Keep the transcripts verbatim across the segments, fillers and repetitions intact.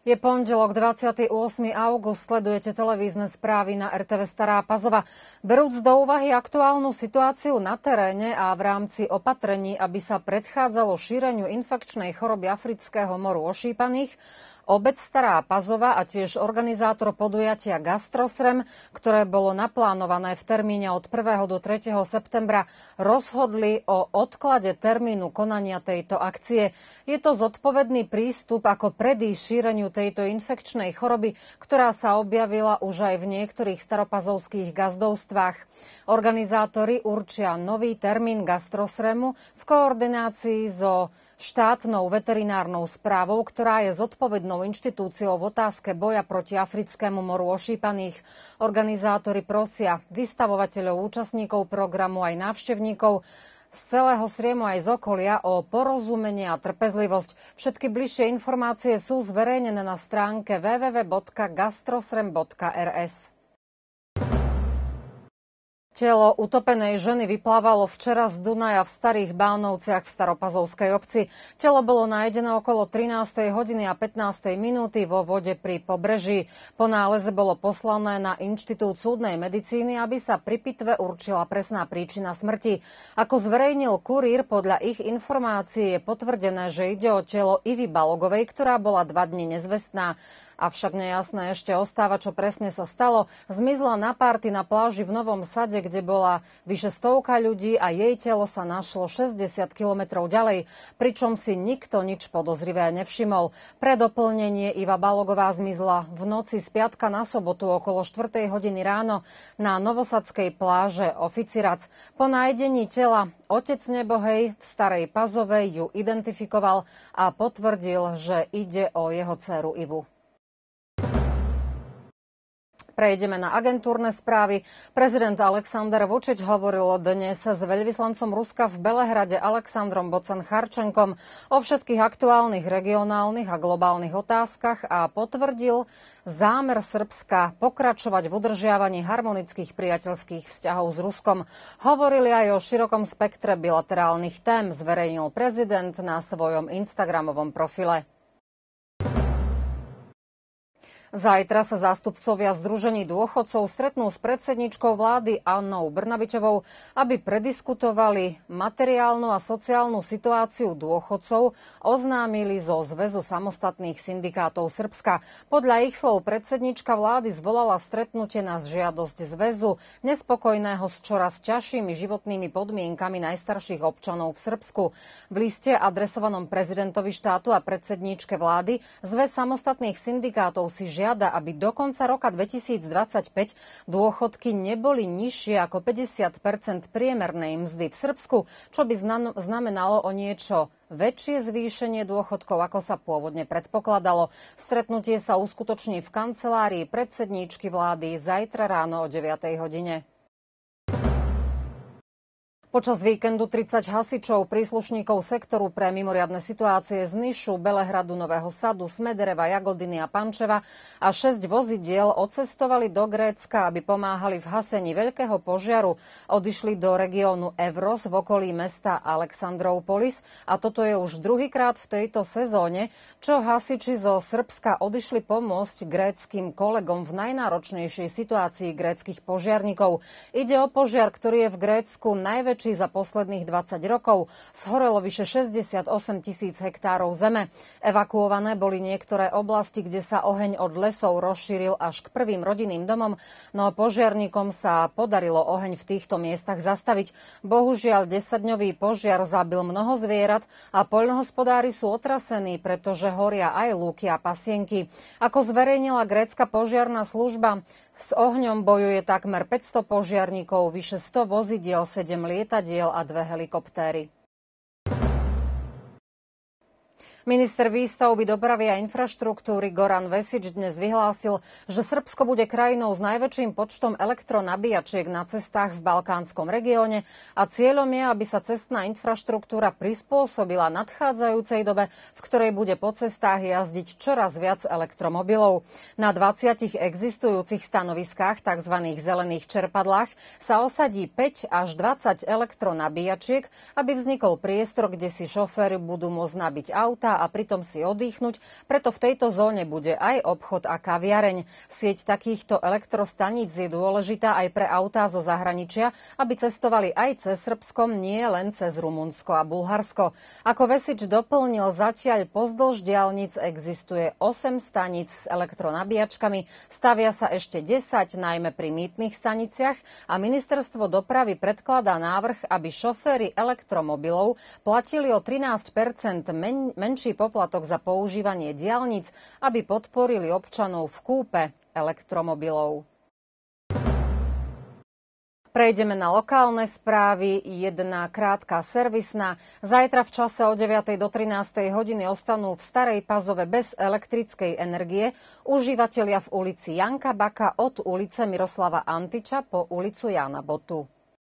Je pondelok, dvadsiateho ôsmeho augusta, sledujete televízne správy na er té vé Stará Pazova. Berúc do úvahy aktuálnu situáciu na teréne a v rámci opatrení, aby sa predchádzalo šíreniu infekčnej choroby afrického moru ošípaných, obec Stará Pazova a tiež organizátor podujatia Gastrosrem, ktoré bolo naplánované v termíne od prvého do tretieho septembra, rozhodli o odklade termínu konania tejto akcie. Je to zodpovedný prístup, ako predísť šíreniu tejto infekčnej choroby, ktorá sa objavila už aj v niektorých staropazovských gazdovstvách. Organizátori určia nový termín Gastrosremu v koordinácii so štátnou veterinárnou správou, ktorá je zodpovednou inštitúciou v otázke boja proti africkému moru ošípaných. Organizátori prosia vystavovateľov, účastníkov programu aj návštevníkov z celého Sriemu aj z okolia o porozumenie a trpezlivosť. Všetky bližšie informácie sú zverejnené na stránke w w w bodka gastrosrem bodka er es. Telo utopenej ženy vyplávalo včera z Dunaja v Starých Bánovciach v Staropazovskej obci. Telo bolo nájdené okolo trinástej hodiny a pätnástej minúty vo vode pri pobreží. Po náleze bolo poslané na Inštitút súdnej medicíny, aby sa pri pitve určila presná príčina smrti. Ako zverejnil Kurír, podľa ich informácií je potvrdené, že ide o telo Ivy Balogovej, ktorá bola dva dni nezvestná. Avšak nejasné ešte ostáva, čo presne sa stalo. Zmizla na párty na pláži v Novom Sade, kde bola vyše stovka ľudí a jej telo sa našlo šesťdesiat kilometrov ďalej, pričom si nikto nič podozrivé nevšimol. Pre doplnenie Iva Balogová zmizla v noci z piatka na sobotu okolo štvrtej hodiny ráno na novosadskej pláže Oficirac. Po nájdení tela otec nebohej v Starej Pazovej ju identifikoval a potvrdil, že ide o jeho dcéru Ivu. Prejdeme na agentúrne správy. Prezident Alexander Vučić hovoril dnes s veľvyslancom Ruska v Belehrade Alexandrom Bocen-Charčenkom o všetkých aktuálnych regionálnych a globálnych otázkach a potvrdil zámer Srbska pokračovať v udržiavaní harmonických priateľských vzťahov s Ruskom. Hovorili aj o širokom spektre bilaterálnych tém, zverejnil prezident na svojom instagramovom profile. Zajtra sa zástupcovia Združení dôchodcov stretnú s predsedničkou vlády Annou Brnabičovou, aby prediskutovali materiálnu a sociálnu situáciu dôchodcov, oznámili zo Zväzu samostatných syndikátov Srbska. Podľa ich slov predsednička vlády zvolala stretnutie na žiadosť Zväzu nespokojného s čoraz ťažšími životnými podmienkami najstarších občanov v Srbsku. V liste adresovanom prezidentovi štátu a predsedníčke vlády Zväz samostatných syndikátov si žiada, žiada, aby do konca roka dvetisícdvadsaťpäť dôchodky neboli nižšie ako päťdesiat percent priemernej mzdy v Srbsku, čo by znamenalo o niečo väčšie zvýšenie dôchodkov, ako sa pôvodne predpokladalo. Stretnutie sa uskutoční v kancelárii predsedníčky vlády zajtra ráno o deviatej hodine. Počas víkendu tridsať hasičov, príslušníkov sektoru pre mimoriadne situácie z Nišu, Belehradu, Nového Sadu, Smedereva, Jagodiny a Pančeva a šesť vozidiel odcestovali do Grécka, aby pomáhali v hasení veľkého požiaru. Odišli do regiónu Evros v okolí mesta Alexandroupolis a toto je už druhýkrát v tejto sezóne, čo hasiči zo Srbska odišli pomôcť gréckym kolegom v najnáročnejšej situácii gréckych požiarníkov. Ide o požiar, ktorý je v Grécku najväčší za posledných dvadsať rokov. Zhorelo vyše šesťdesiatosem tisíc hektárov zeme. Evakuované boli niektoré oblasti, kde sa oheň od lesov rozšíril až k prvým rodinným domom, no požiarníkom sa podarilo oheň v týchto miestach zastaviť. Bohužiaľ, desaťdňový požiar zabil mnoho zvierat a poľnohospodári sú otrasení, pretože horia aj lúky a pasienky. Ako zverejnila grécka požiarna služba, s ohňom bojuje takmer päťsto požiarníkov, vyše sto vozidiel, sedem lietadiel a dve helikoptéry. Minister výstavby, dopravy a infraštruktúry Goran Vesić dnes vyhlásil, že Srbsko bude krajinou s najväčším počtom elektronabíjačiek na cestách v balkánskom regióne a cieľom je, aby sa cestná infraštruktúra prispôsobila nadchádzajúcej dobe, v ktorej bude po cestách jazdiť čoraz viac elektromobilov. Na dvadsiatich existujúcich stanoviskách, tzv. Zelených čerpadlách, sa osadí päť až dvadsať elektronabíjačiek, aby vznikol priestor, kde si šoféry budú môcť nabiť auta auta a pritom si oddychnúť, preto v tejto zóne bude aj obchod a kaviareň. Sieť takýchto elektrostaníc je dôležitá aj pre autá zo zahraničia, aby cestovali aj cez Srbsko, nie len cez Rumunsko a Bulharsko. Ako Vesič doplnil, zatiaľ pozdĺž diaľnic existuje osem staníc s elektronabíjačkami, stavia sa ešte desať, najmä pri mýtnych staniciach, a ministerstvo dopravy predkladá návrh, aby šoféri elektromobilov platili o trinásť percent men- menší poplatok za používanie diaľnic, aby podporili občanov v kúpe elektromobilov. Prejdeme na lokálne správy. Jedna krátka servisná. Zajtra v čase od deviatej do trinástej hodiny ostanú v Starej Pazove bez elektrickej energie užívatelia v ulici Janka Baka od ulice Miroslava Antiča po ulicu Jána Botu.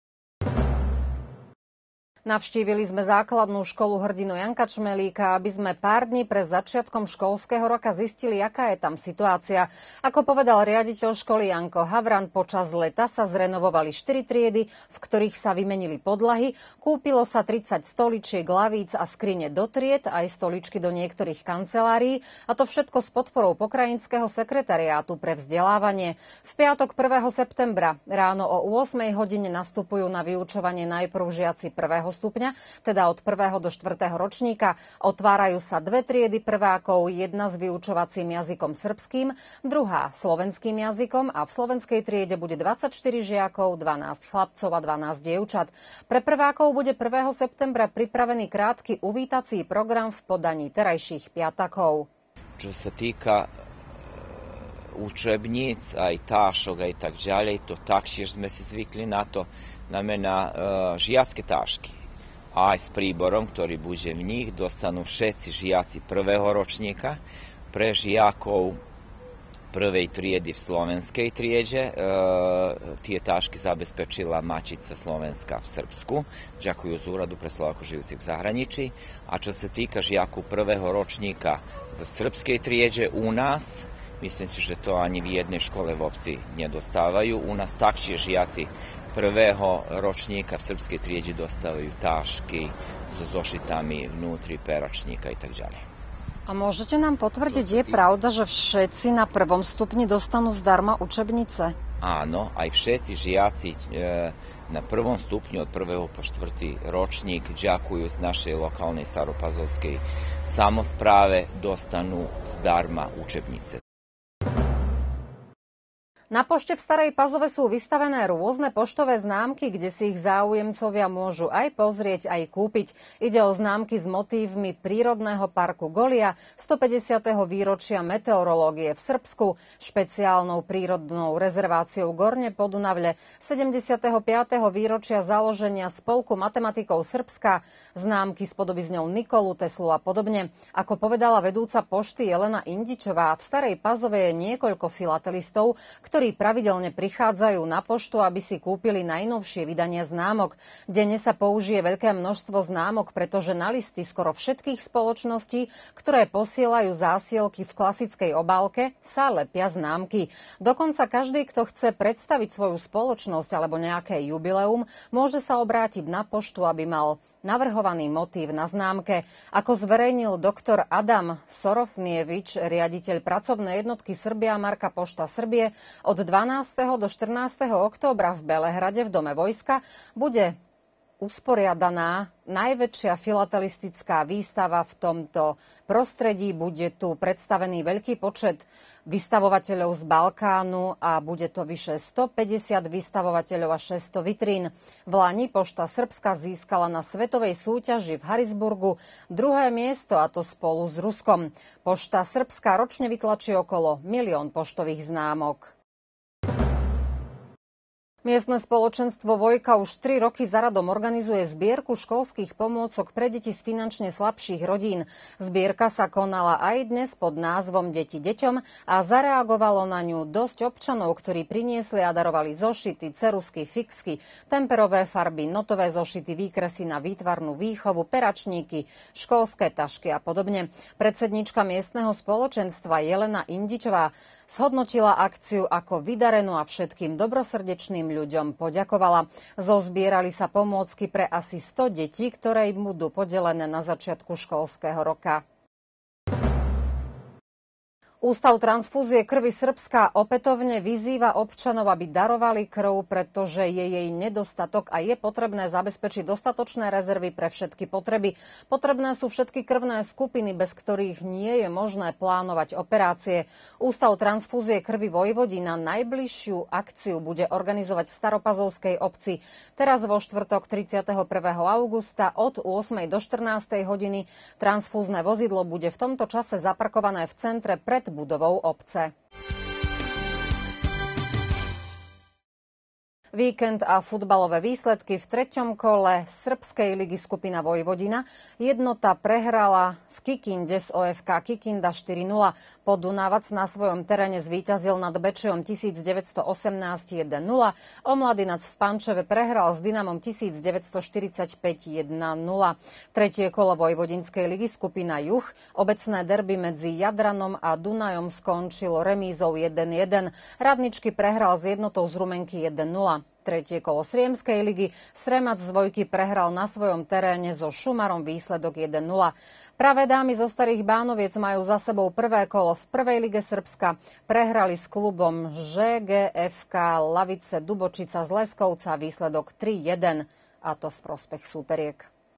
Navštívili sme základnú školu hrdinu Janka Čmelíka, aby sme pár dní pred začiatkom školského roka zistili, aká je tam situácia. Ako povedal riaditeľ školy Janko Havran, počas leta sa zrenovovali štyri triedy, v ktorých sa vymenili podlahy, kúpilo sa tridsať stoličiek, lavíc a skrine do tried, aj stoličky do niektorých kancelárií, a to všetko s podporou pokrajinského sekretariátu pre vzdelávanie. V piatok prvého septembra ráno o ôsmej hodine nastupujú na vyučovanie najprv žiaci prvého stupňa, teda od prvého do štvrtého ročníka. Otvárajú sa dve triedy prvákov, jedna s vyučovacím jazykom srbským, druhá slovenským jazykom, a v slovenskej triede bude dvadsaťštyri žiakov, dvanásť chlapcov a dvanásť dievčat. Pre prvákov bude prvého septembra pripravený krátky uvítací program v podaní terajších piatakov. Čo sa týka učebníc, aj tášok, aj tak ďalej, to taktiež sme si zvykli na to, znamená e, žiacké tášky. Aj s príborom, ktorý bude v nich, dostanú všetci žiaci prvého ročníka. Pre žiakov prvej triedy v slovenskej triede e, tie tášky zabezpečila Mačica Slovenska v Srbsku, ďakujú z Úradu pre Slovákov žijúcich v zahraničí. A čo sa týka žiaku prvého ročníka v srbskej triede u nás, myslím si, že to ani v jednej škole v obci nedostávajú. U nás taktiež žiaci prvého ročníka v srbskej triede dostávajú tášky so zošitami vnútri, peračníka a tak ďalej. A môžete nám potvrdiť, je pravda, že všetci na prvom stupni dostanú zdarma učebnice? Áno, aj všetci žiaci e, na prvom stupni od prvého po štvrtý ročník ďakujú z našej lokálnej staropazovskej samospráve, dostanú zdarma učebnice. Na pošte v Starej Pazove sú vystavené rôzne poštové známky, kde si ich záujemcovia môžu aj pozrieť, aj kúpiť. Ide o známky s motívmi prírodného parku Golia, stopäťdesiateho výročia meteorológie v Srbsku, špeciálnou prírodnou rezerváciou Gornje Podunavľe, sedemdesiateho piateho výročia založenia Spolku matematikov Srbska, známky s podobizňou Nikolu, Teslu a podobne. Ako povedala vedúca pošty Jelena Indičová, v Starej Pazove je niekoľko filatelistov, ktorí ktorí pravidelne prichádzajú na poštu, aby si kúpili najnovšie vydania známok. Denne sa použije veľké množstvo známok, pretože na listy skoro všetkých spoločností, ktoré posielajú zásielky v klasickej obálke, sa lepia známky. Dokonca každý, kto chce predstaviť svoju spoločnosť alebo nejaké jubileum, môže sa obrátiť na poštu, aby mal navrhovaný motív na známke. Ako zverejnil doktor Adam Sorofnievič, riaditeľ pracovnej jednotky Srbia Marka Pošta Srbie, od dvanásteho do štrnásteho októbra v Belehrade v Dome vojska bude usporiadaná najväčšia filatelistická výstava v tomto prostredí. Bude tu predstavený veľký počet vystavovateľov z Balkánu a bude to vyše stopäťdesiat vystavovateľov a šesťsto vitrín. V lani Pošta Srbska získala na svetovej súťaži v Harrisburgu druhé miesto, a to spolu s Ruskom. Pošta Srbska ročne vytlačí okolo milión poštových známok. Miestne spoločenstvo Vojka už tri roky za radom organizuje zbierku školských pomôcok pre deti z finančne slabších rodín. Zbierka sa konala aj dnes pod názvom Deti deťom a zareagovalo na ňu dosť občanov, ktorí priniesli a darovali zošity, ceruzky, fixky, temperové farby, notové zošity, výkresy na výtvarnú výchovu, peračníky, školské tašky a podobne. Predsedníčka miestneho spoločenstva Jelena Indičová zhodnotila akciu ako vydarenú a všetkým dobrosrdečným ľuďom poďakovala. Zozbierali sa pomôcky pre asi sto detí, ktoré im budú podelené na začiatku školského roka. Ústav transfúzie krvi Srbska opätovne vyzýva občanov, aby darovali krv, pretože je jej nedostatok a je potrebné zabezpečiť dostatočné rezervy pre všetky potreby. Potrebné sú všetky krvné skupiny, bez ktorých nie je možné plánovať operácie. Ústav transfúzie krvi Vojvodina najbližšiu akciu bude organizovať v Staropazovskej obci. Teraz vo štvrtok tridsiateho prvého augusta od ôsmej do štrnástej hodiny. Transfúzne vozidlo bude v tomto čase zaparkované v centre pred budovou obce. Víkend a futbalové výsledky v treťom kole srbskej ligy skupina Vojvodina. Jednota prehrala v Kikinde z ó ef ká Kikinda štyri nula. Podunavac na svojom teréne zvíťazil nad Bečejom tisícdeväťstoosemnásť jeden nula. Omladinac v Pančeve prehral s Dynamom tisícdeväťstoštyridsaťpäť jeden nula. Tretie kolo Vojvodinskej ligy skupina Juh. Obecné derby medzi Jadranom a Dunajom skončilo remízou jeden jeden. Radničky prehral s Jednotou z Rumenky jeden nula. Tretie kolo Sriemskej ligy. Sremac z Vojky prehral na svojom teréne so Šumarom výsledok jeden nula. Pravé dámy zo Starých Bánoviec majú za sebou prvé kolo v prvej lige Srbska. Prehrali s klubom žé gé ef ká Lavice Dubočica z Leskovca výsledok tri jeden, a to v prospech súperiek.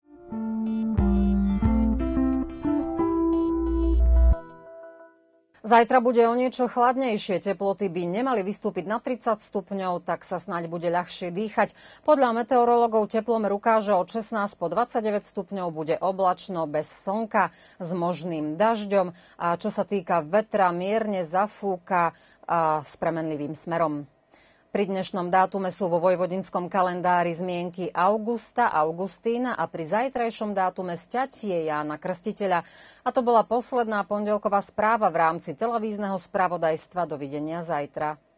Zajtra bude o niečo chladnejšie, teploty by nemali vystúpiť na tridsať stupňov, tak sa snáď bude ľahšie dýchať. Podľa meteorológov teplomer ukáže od šestnásť po dvadsaťdeväť stupňov, bude oblačno bez slnka s možným dažďom a čo sa týka vetra, mierne zafúka a s premenlivým smerom. Pri dnešnom dátume sú vo vojvodinskom kalendári zmienky Augusta, Augustína a pri zajtrajšom dátume sťatie Jána Krstiteľa. A to bola posledná pondelková správa v rámci televízneho spravodajstva. Dovidenia zajtra.